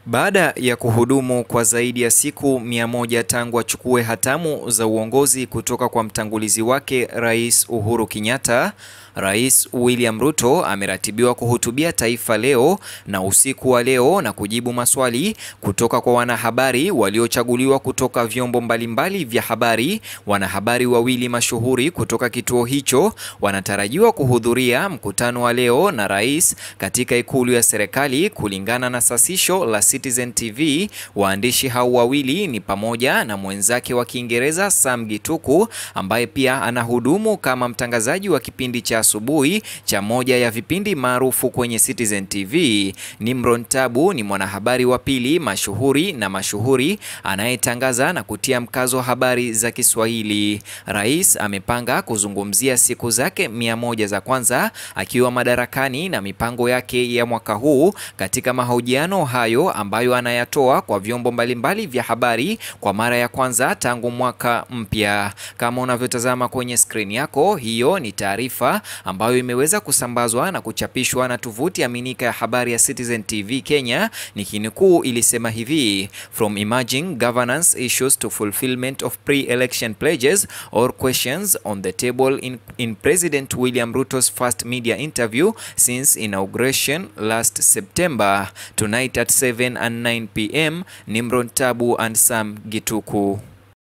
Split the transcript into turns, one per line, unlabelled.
Baada ya kuhudumu kwa zaidi ya siku 100 tangu achukue hatamu za uongozi kutoka kwa mtangulizi wake Rais Uhuru Kenyatta, Rais William Ruto ameratibiwa kuhutubia taifa leo na usiku wa leo na kujibu maswali kutoka kwa wanahabari waliochaguliwa kutoka vyombo mbalimbali vya habari. Wanahabari wawili mashuhuri kutoka kituo hicho wanatarajiwa kuhudhuria mkutano wa leo na rais katika ikulu ya serikali, kulingana na sasisho la Citizen TV. Waandishi hao wawili ni pamoja na mwenzake wa Kiingereza Sam Gituku, ambaye pia anahudumu kama mtangazaji wa kipindi cha asubuhi cha moja ya vipindi maarufu kwenye Citizen TV. Nimron Tabu ni mwanahabari wa pili mashuhuri anayetangaza na kutia mkazo habari za Kiswahili. Rais amepanga kuzungumzia siku zake 100 za kwanza akiwa madarakani na mipango yake ya mwaka huu katika mahojiano hayo ambayo anayatoa kwa vyombo mbalimbali vya habari kwa mara ya kwanza tangu mwaka mpya. Kama unavyotazama kwenye screen yako, hiyo ni taarifa ambayo imeweza kusambazwa na kuchapishwa na tovuti aminika ya habari ya Citizen TV Kenya. Nikinukuu, ilisema hivi: From emerging governance issues to fulfillment of pre-election pledges or questions on the table in President William Ruto's first media interview since inauguration last September. Tonight at 7 and 9 p.m. Nimron Tabu and Sam Gituku.